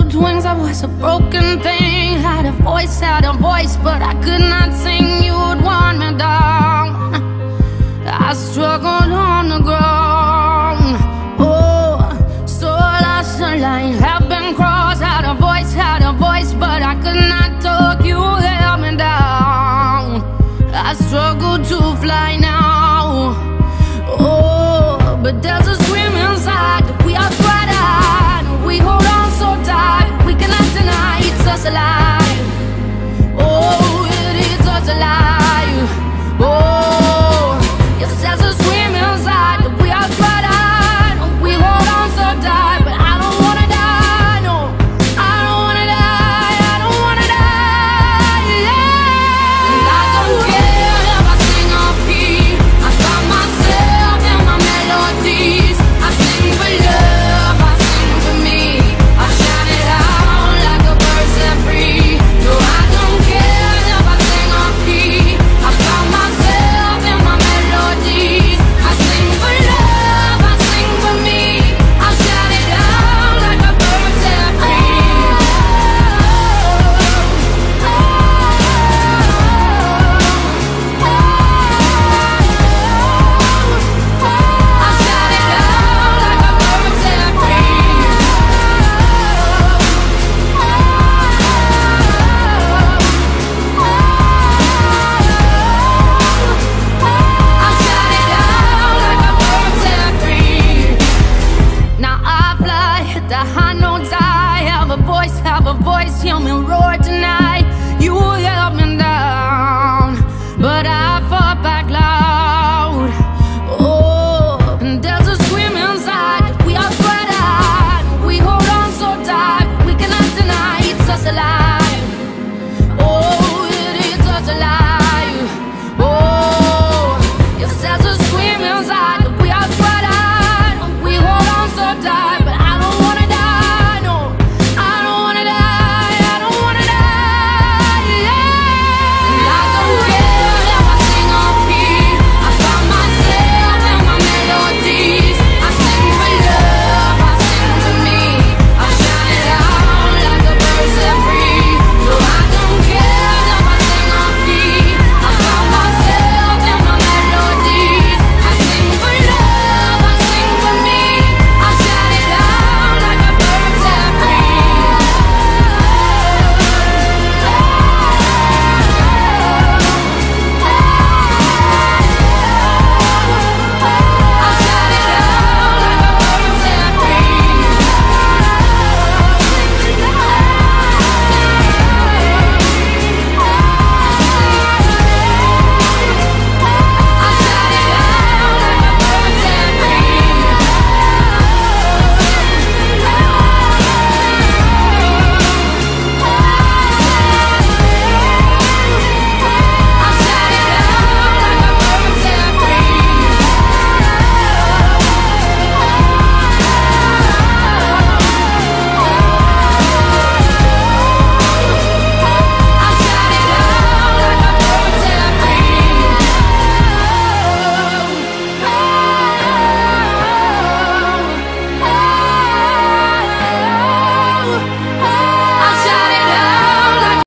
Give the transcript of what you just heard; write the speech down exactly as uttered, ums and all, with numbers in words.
with wings, I was a broken thing. Had a voice, had a voice, but I could not sing. You would want me down. I struggled on the ground. Oh, so lost the line, have been crossed. Had a voice, had a voice, but I could not talk. You held me down. I struggle to fly now. Oh, but there's a scream inside that we are tried out. We hold on so tight, we cannot deny it's us alive. Oh, it is us alive. Oh, yes, there's a scream inside that we are tried out. We hold on so tight, but I don't wanna die, no. I don't wanna die, I don't wanna die, yeah. And I don't care if I sing off key. I find myself in my melodies. I sing for love, I sing for me. I shout it out like a bird set free. No, I don't care if I sing off key. I find myself in my melodies. I sing for love, I sing for me. I shout it out like a bird set free. I shout it out like a bird set free. I shout it out like a bird set free. Now I fly, hit the high notes. I have a voice, have a voice. Hear me roar tonight. You help me die.